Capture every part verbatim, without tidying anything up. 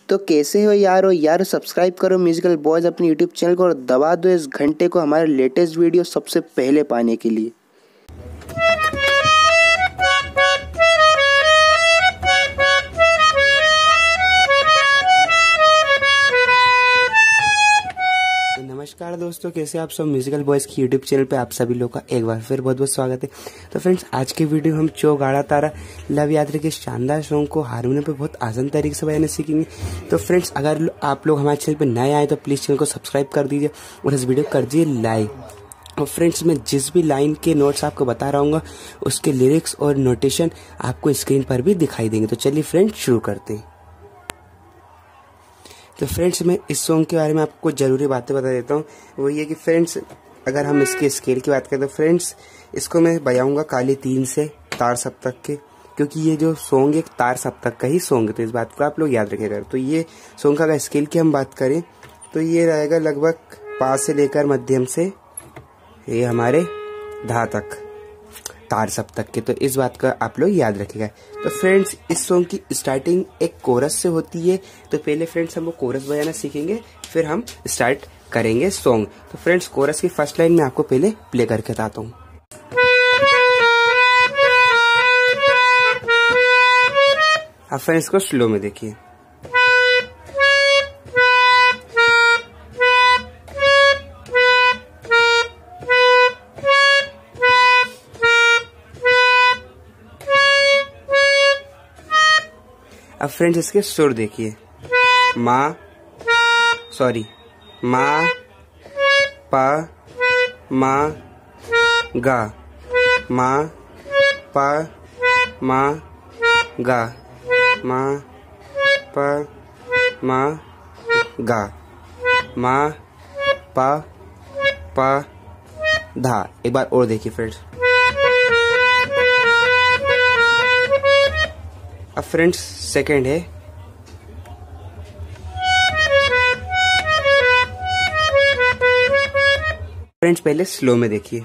तो कैसे हो यार हो यार सब्सक्राइब करो म्यूजिकल बॉयज अपने यूट्यूब चैनल को और दबा दो इस घंटे को हमारे लेटेस्ट वीडियो सबसे पहले पाने के लिए। नमस्कार दोस्तों, कैसे आप सब। म्यूजिकल बॉयज की यूट्यूब चैनल पे आप सभी लोग का एक बार फिर बहुत बहुत स्वागत है। तो फ्रेंड्स, आज के वीडियो हम चो गाड़ा तारा लव यात्रा के शानदार सॉन्ग को हारमोनियम पे बहुत आसान तरीके से बजाना सीखेंगे। तो फ्रेंड्स, अगर आप लोग हमारे चैनल पे नए आए तो प्लीज चैनल को सब्सक्राइब कर दीजिए और इस वीडियो कर दीजिए लाइक। और फ्रेंड्स, मैं जिस भी लाइन के नोट्स आपको बता रहा हूँ उसके लिरिक्स और नोटेशन आपको स्क्रीन पर भी दिखाई देंगे। तो चलिए फ्रेंड्स, शुरू करते हैं। तो फ्रेंड्स, मैं इस सॉन्ग के बारे में आपको जरूरी बातें बता देता हूँ। वो ये कि फ्रेंड्स, अगर हम इसके स्केल की बात करें तो फ्रेंड्स, इसको मैं बजाऊंगा काली तीन से तार सप्तक के, क्योंकि ये जो सॉन्ग एक तार सप्तक का ही सॉन्ग है। तो इस बात को आप लोग याद रखिएगा। तो ये सॉन्ग का अगर स्केल की हम बात करें तो ये रहेगा लगभग पाँच से लेकर मध्यम से ये हमारे धा तक तार सप्तक के। तो इस बात का आप लोग याद रखिएगा। तो फ्रेंड्स, इस सॉन्ग की स्टार्टिंग एक कोरस से होती है। तो पहले फ्रेंड्स हम वो कोरस बजाना सीखेंगे, फिर हम स्टार्ट करेंगे सॉन्ग। तो फ्रेंड्स, कोरस की फर्स्ट लाइन मैं आपको पहले प्ले करके बताता हूँ। अब फ्रेंड्स, इसको स्लो में देखिए। अब फ्रेंड्स, इसके सुर देखिए। मा सॉरी मा पा मा गा, मा पा मा गा, मा पा मा गा, मा पा पा धा। एक बार और देखिए फ्रेंड्स। अब फ्रेंड्स, सेकंड है फ्रेंड्स, पहले स्लो में देखिए।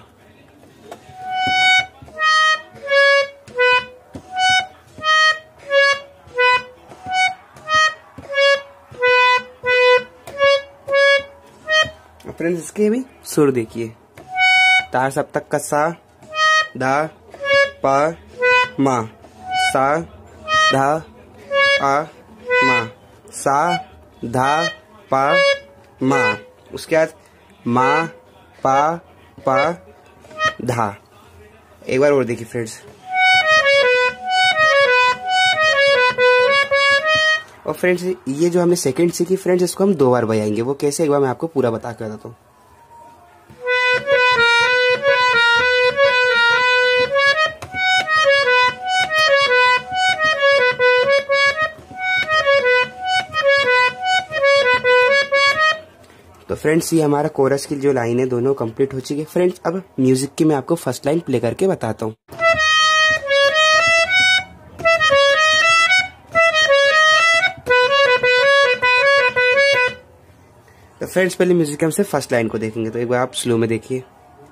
फ्रेंड्स, इसके भी सुर देखिए। तार सप्तक का सा धा पा मा, सा धा आ मा, सा धा पा मा। उसके बाद मा पा पा धा। एक बार और देखिए फ्रेंड्स। और फ्रेंड्स, ये जो हमने सेकंड सीखी फ्रेंड्स, इसको हम दो बार बजाएंगे। वो कैसे, एक बार मैं आपको पूरा बता के बताता हूँ। तो फ्रेंड्स, ये हमारा कोरस की जो लाइन है दोनों कंप्लीट हो चुकी है। फ्रेंड्स, अब म्यूजिक की मैं आपको फर्स्ट लाइन प्ले करके बताता हूँ। तो फ्रेंड्स, पहले म्यूजिक हम से फर्स्ट लाइन को देखेंगे। तो एक बार आप स्लो में देखिए।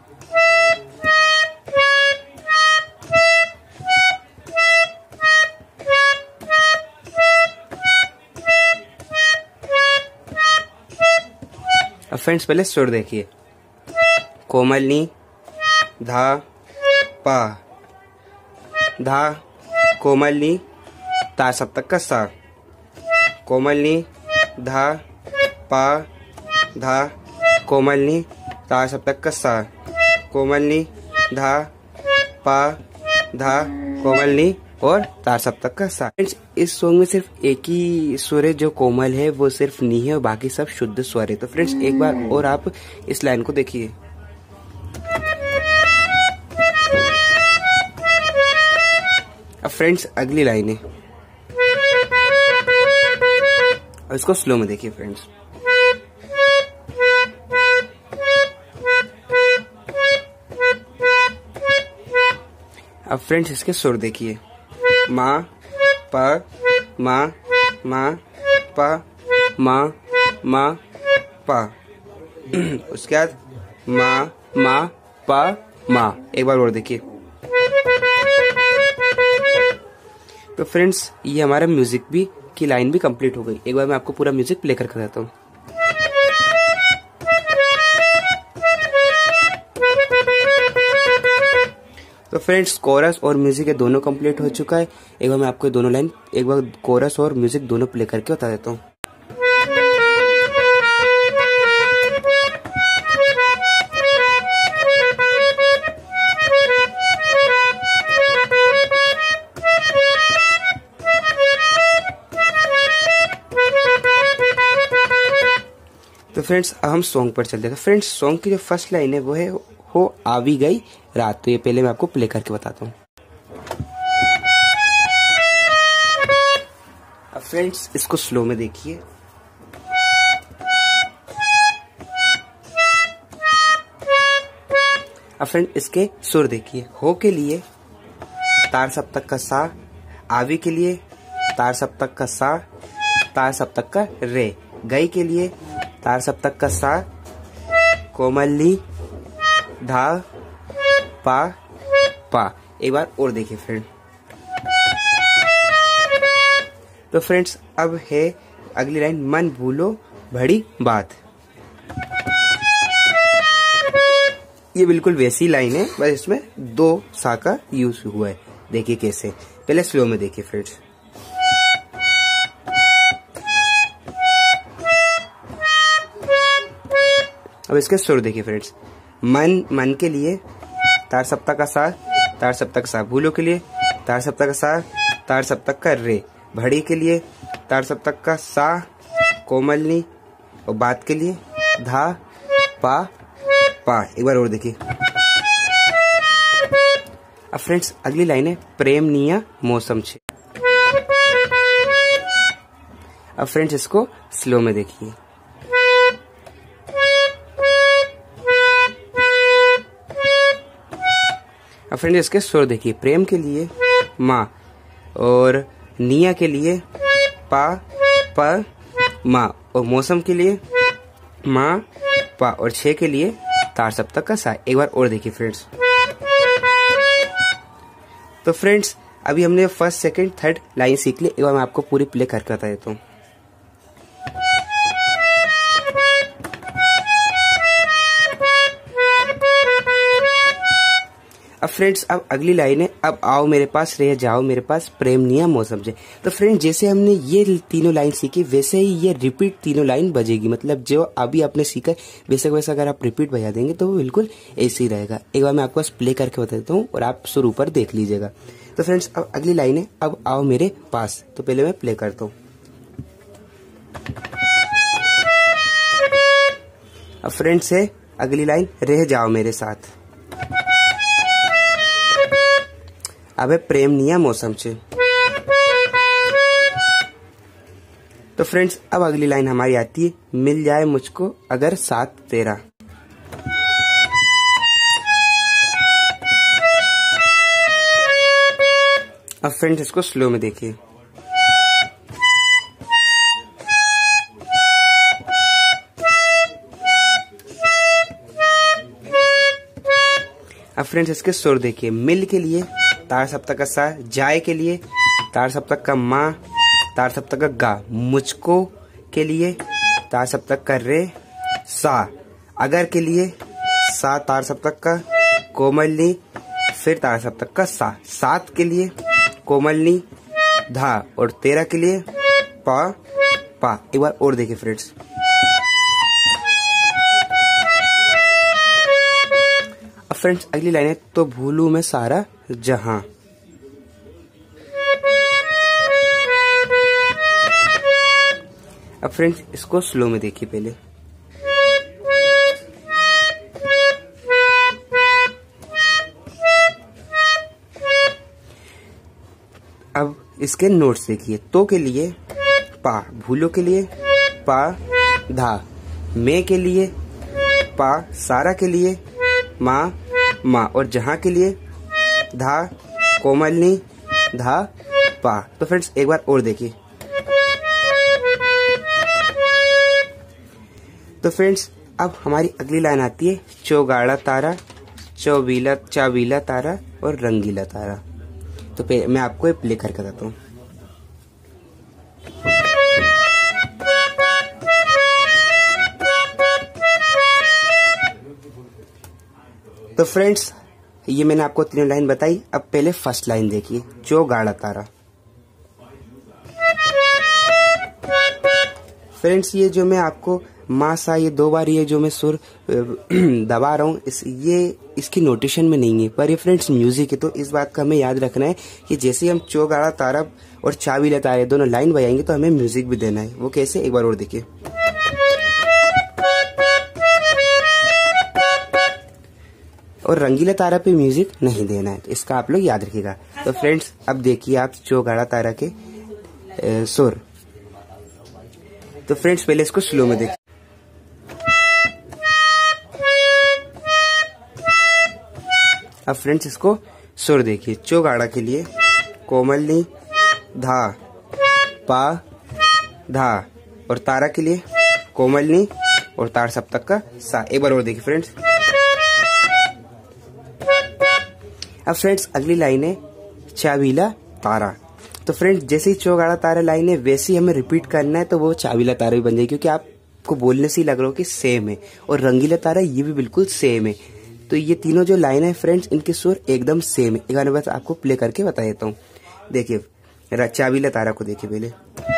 अब फ्रेंड्स, पहले सुर देखिए। कोमलनी धा पा धा, कोमलनी तार सप्तक का सा, कोमलनी धा पा धा, कोमलनी तार सप्तक का सा, कोमलनी धा पा धा, कोमलनी और तार सप्तक का सा। फ्रेंड्स, इस सॉन्ग में सिर्फ एक ही स्वर है जो कोमल है, वो सिर्फ नी है और बाकी सब शुद्ध स्वर है। तो फ्रेंड्स, एक बार और आप इस लाइन को देखिए। अब फ्रेंड्स, अगली लाइन है और इसको स्लो में देखिए फ्रेंड्स। अब फ्रेंड्स, इसके सुर देखिए। मा पा मा मा पा मा मा पा। उसके बाद मा मा पा मा। एक बार और देखिए। तो फ्रेंड्स ये हमारा म्यूजिक भी की लाइन भी कंप्लीट हो गई। एक बार मैं आपको पूरा म्यूजिक प्ले करके देता हूँ। तो फ्रेंड्स कोरस और म्यूजिक ये दोनों कंप्लीट हो चुका है। एक बार मैं आपको दोनों लाइन एक बार कोरस और म्यूजिक दोनों प्ले करके बता देता हूँ। तो फ्रेंड्स अब हम सॉन्ग पर चलते हैं। तो फ्रेंड्स सॉन्ग की जो फर्स्ट लाइन है वो है हो आवी गई रात। तो ये पहले मैं आपको प्ले करके बताता हूँ। अब फ्रेंड्स इसको स्लो में देखिए। अब फ्रेंड इसके सुर देखिए। हो के लिए तार सप्तक का सा, आवी के लिए तार सप्तक का सा, तार सप्तक का रे, गई के लिए तार सप्तक का सा, कोमली धा पा पा। एक बार और देखिए फ्रेंड। तो फ्रेंड्स अब है अगली लाइन मन भूलो बड़ी बात। ये बिल्कुल वैसी लाइन है, बस इसमें दो सा का यूज हुआ है। देखिए कैसे, पहले स्लो में देखिए फ्रेंड्स। अब इसके सुर देखिए फ्रेंड्स। मन मन के लिए तार सप्तक का सा, तार सप्तक का सा, भूलो के लिए तार सप्तक का सा, तार सप्तक का रे, भड़ी के लिए तार सप्तक का सा, कोमलनी और बात के लिए धा पा पा। एक बार और देखिए। अब फ्रेंड्स अगली लाइन है प्रेम निया मौसम छे। अब फ्रेंड्स इसको स्लो में देखिए। अब फ्रेंड्स इसके सुर देखिए। प्रेम के लिए माँ और निया के लिए पा प माँ और मौसम के लिए माँ पा और छे के लिए तार सप्तक का सा। एक बार और देखिए फ्रेंड्स। तो फ्रेंड्स अभी हमने फर्स्ट सेकंड थर्ड लाइन सीख ली। एक बार मैं आपको पूरी प्ले करके बता देता हूँ। अब फ्रेंड्स अब अगली लाइन है अब आओ मेरे पास रह जाओ मेरे पास प्रेम निया मौसम से। तो फ्रेंड्स जैसे हमने ये तीनों लाइन सीखी वैसे ही ये रिपीट तीनों लाइन बजेगी। मतलब जो अभी आपने सीखा वैसे वैसे अगर आप रिपीट बजा देंगे तो वो बिल्कुल ऐसे ही रहेगा। एक बार मैं आपको बस प्ले करके बता देता हूँ और आप सुर ऊपर देख लीजिएगा। तो फ्रेंड्स अब अगली लाइन है अब आओ मेरे पास। तो पहले मैं प्ले करता हूँ। अब फ्रेंड्स है अगली लाइन रह जाओ मेरे साथ। अब है प्रेम निया मौसम से। तो फ्रेंड्स अब अगली लाइन हमारी आती है मिल जाए मुझको अगर साथ तेरा। अब फ्रेंड्स इसको स्लो में देखिए। अब फ्रेंड्स इसके सुर देखिए। मिल के लिए तार सप्तक का सा, जाए के लिए तार सप्तक का माँ, तार सप्तक का गा, मुझको के लिए तार सप्तक का रे, सा, अगर के लिए सा तार सप्तक का, कोमलनी फिर तार सप्तक का सा, सात के लिए कोमलनी धा और तेरह के लिए पा पा। एक बार और देखिए फ्रेंड्स। अब फ्रेंड्स अगली लाइन है तो भूलू मैं सारा जहां। अब फ्रेंड्स इसको स्लो में देखिए पहले। अब इसके नोट्स देखिए। तो के लिए पा, भूलो के लिए पा धा, मैं के लिए पा, सारा के लिए माँ माँ और जहां के लिए धा, कोमलनी धा पा। तो फ्रेंड्स एक बार और देखिए। तो फ्रेंड्स अब हमारी अगली लाइन आती है चौगाड़ा तारा, चौबीला चाबीला तारा और रंगीला तारा। तो मैं आपको ये प्ले करके बताता हूँ। तो फ्रेंड्स ये मैंने आपको तीनों लाइन बताई। अब पहले फर्स्ट लाइन देखिए, चो गाड़ा तारा। फ्रेंड्स ये जो मैं आपको मा सा ये दो बार ये जो मैं सुर दबा रहा हूँ, इस ये इसकी नोटेशन में नहीं है, पर ये फ्रेंड्स म्यूजिक है। तो इस बात का हमें याद रखना है कि जैसे हम चो गाड़ा तारा और चाबीला तारे दोनों लाइन बजाएंगे तो हमें म्यूजिक भी देना है। वो कैसे, एक बार और देखिए। और रंगीला तारा पे म्यूजिक नहीं देना है, तो इसका आप लोग याद रखिएगा। तो फ्रेंड्स अब देखिए आप चो गाड़ा तारा के ए, सुर। तो फ्रेंड्स पहले इसको स्लो में देखिए। अब फ्रेंड्स इसको सुर देखिए। चो गाड़ा के लिए कोमलनी धा पा धा, और तारा के लिए कोमलनी और तार सप्तक का सा। एक बार और देखिए फ्रेंड्स। अब फ्रेंड्स अगली लाइन है चाबीला तारा। तो फ्रेंड्स जैसे ही चो गाड़ा तारा लाइन है वैसे ही हमें रिपीट करना है, तो वो चाबीला तारा भी बन जाएगी, क्योंकि आपको बोलने से ही लग रहा हो कि सेम है। और रंगीला तारा ये भी बिल्कुल सेम है। तो ये तीनों जो लाइन है फ्रेंड्स इनके सुर एकदम सेम है। एक बार बस आपको प्ले करके बता देता हूँ। देखिए चाबीला तारा को देखिए पहले,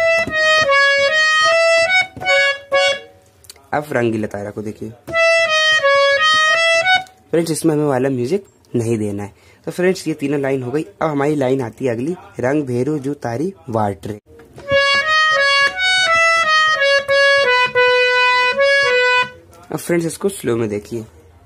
अब रंगीला तारा को देखिए। फ्रेंड्स इसमें हमें वाला म्यूजिक नहीं देना है। तो फ्रेंड्स ये तीनों लाइन हो गई। अब हमारी लाइन आती है अगली, रंग भेरू जू तारी वाट रे। अब फ्रेंड्स इसको स्लो में देखिए।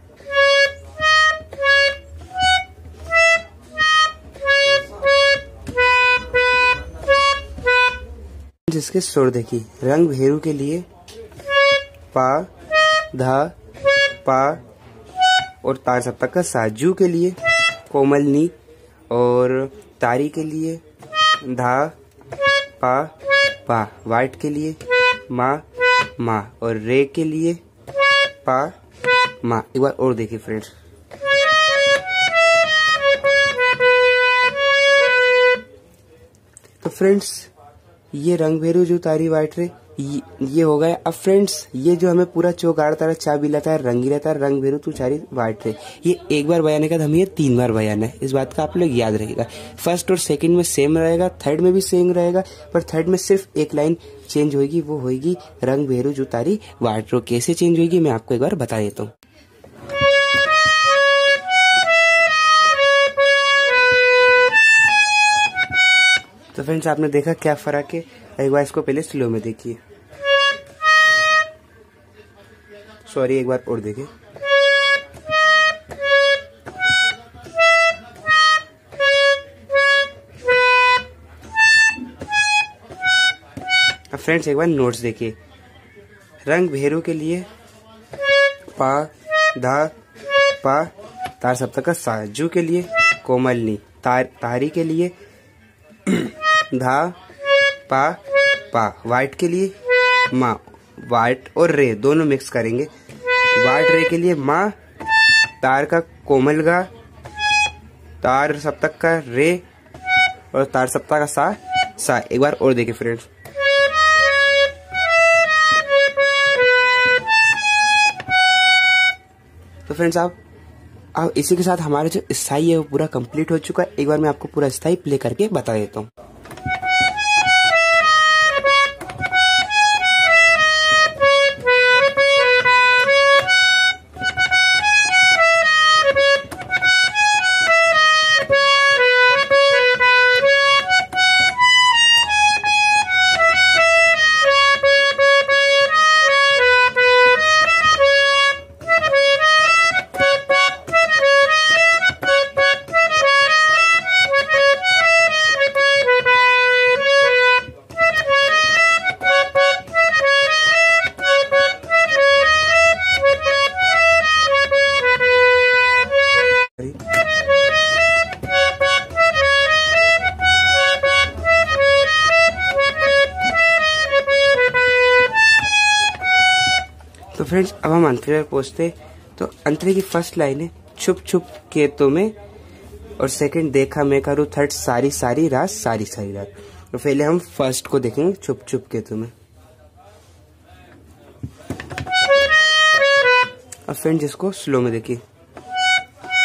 इसके सुर देखिए, रंग भेरू के लिए पा धा पा और तार सप्तक का सा। जू के लिए कोमलनी और तारी के लिए धा पा पा। वाइट के लिए मा मा और रे के लिए पा मा। एक बार और देखिए फ्रेंड्स। तो फ्रेंड्स ये रंग भेरू जो तारी वाइट रे ये, ये हो गया। अब फ्रेंड्स ये जो हमें पूरा चो गाड़ा तारा चाबीला तारा रंगीला तारा रंग भेरू तू चारी वाइट रे, ये एक बार बयाने का हमें ये तीन बार बयाना है। इस बात का आप लोग याद रखिएगा। फर्स्ट और सेकंड में सेम रहेगा, थर्ड में भी सेम रहेगा, पर थर्ड में सिर्फ एक लाइन चेंज होगी, वो होगी रंग भेरू जो तारी वाइट रो। कैसे चेंज होगी मैं आपको एक बार बता देता हूँ। तो फ्रेंड्स आपने देखा क्या फर्क है। एक बार इसको पहले स्लो में देखिए, सॉरी एक बार और देखिए। अब फ्रेंड्स एक बार नोट्स देखिए। रंग भेरू के लिए पा धा पा तार सप्तक का सा। जू के लिए कोमलनी, तार तारी के लिए धा पा पा। वाइट के लिए माँ, वाइट और रे दोनों मिक्स करेंगे। वाइट रे के लिए माँ, तार का कोमल गा, तार सप्तक का रे और तार सप्तक का सा सा। एक बार और देखिए फ्रेंड्स। तो फ्रेंड्स आप अब इसी के साथ हमारा जो स्थाई है वो पूरा कंप्लीट हो चुका है। एक बार मैं आपको पूरा स्थाई प्ले करके बता देता हूँ। तो फ्रेंड्स अब हम अंतरे पर पहुंचते। तो अंतरे की फर्स्ट लाइन है छुप छुप के तो में, और सेकंड देखा मैं करूँ, थर्ड सारी सारी रात सारी सारी रात। तो पहले हम फर्स्ट को देखेंगे, छुप छुप के तो में। अब फ्रेंड्स इसको स्लो में देखिए।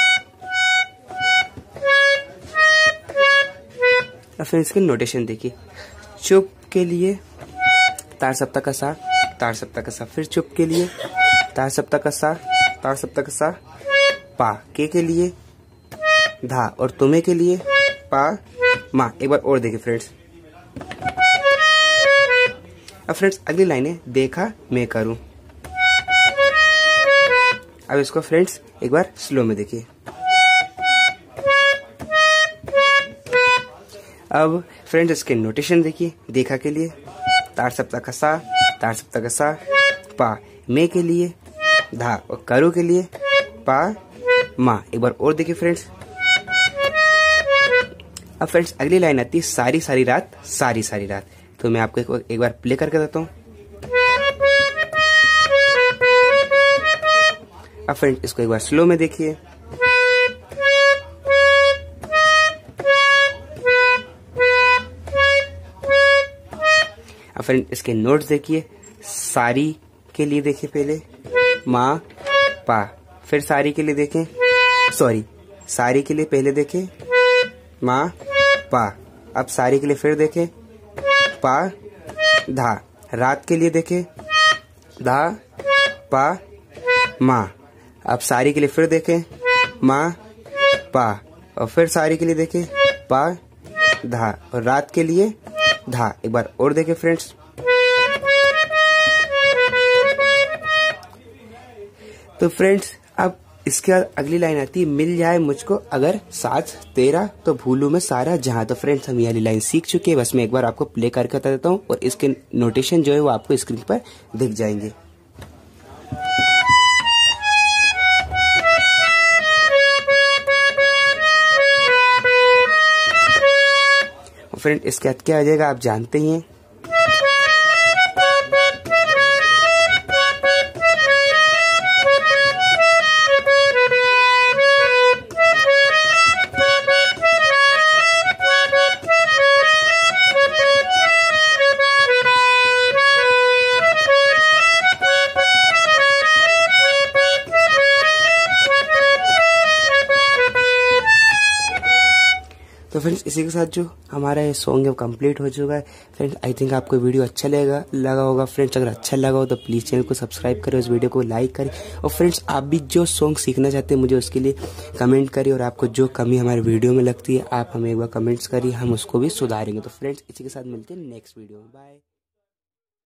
और फिर इसके नोटेशन देखिए, चुप के लिए तार सप्तक का सा, तार सप्तक का सा, फिर चुप के लिए तार सप्तक का सा, तार सप्तक का सा, पा, के के लिए धा, और तुम्हें के लिए पा मा। एक बार और देखिए फ्रेंड्स। अब फ्रेंड्स अगली लाइन है, देखा मैं करूं। अब इसको फ्रेंड्स एक बार स्लो में देखिए। अब फ्रेंड्स इसके नोटेशन देखिए, देखा के लिए तार सप्तक का सा, तार सप्तक का सा, पा, मैं के लिए धा, और करो के लिए पा मा। एक बार और देखिए फ्रेंड्स। अब फ्रेंड्स अगली लाइन आती है, सारी सारी रात, सारी सारी रात। तो मैं आपको एक, एक बार प्ले करके देता हूँ। अब फ्रेंड्स इसको एक बार स्लो में देखिए। अब फ्रेंड इसके नोट्स देखिए, सारी के लिए देखिए पहले मा पा, फिर सारी के लिए देखें, सॉरी सारी के लिए पहले देखें मा पा, अब सारी के लिए फिर देखें पा धा, रात के लिए देखें धा पा मा, अब सारी के लिए फिर देखें मा पा, और फिर सारी के लिए देखें पा धा, और रात के लिए धा। एक बार और देखें फ्रेंड्स। तो फ्रेंड्स अब इसके बाद अगली लाइन आती है, मिल जाए मुझको अगर साथ तेरा तो भूलूं मैं सारा जहां। तो फ्रेंड्स हम ये वाली लाइन सीख चुके हैं, बस मैं एक बार आपको प्ले करके बता देता हूँ और इसके नोटेशन जो है वो आपको स्क्रीन पर दिख जाएंगे। फ्रेंड इसके बाद क्या आ जाएगा आप जानते ही हैं। तो फ्रेंड्स इसी के साथ जो हमारा ये सॉन्ग है वो कंप्लीट हो चुका है। फ्रेंड्स आई थिंक आपको वीडियो अच्छा लगेगा लगा होगा। फ्रेंड्स अगर अच्छा लगा हो तो प्लीज़ चैनल को सब्सक्राइब करें, उस वीडियो को लाइक करें, और फ्रेंड्स आप भी जो सॉन्ग सीखना चाहते हैं मुझे उसके लिए कमेंट करिए, और आपको जो कमी हमारे वीडियो में लगती है आप हमें एक बार कमेंट्स करिए, हम उसको भी सुधारेंगे। तो फ्रेंड्स इसी के साथ मिलते हैं नेक्स्ट वीडियो में। बाय।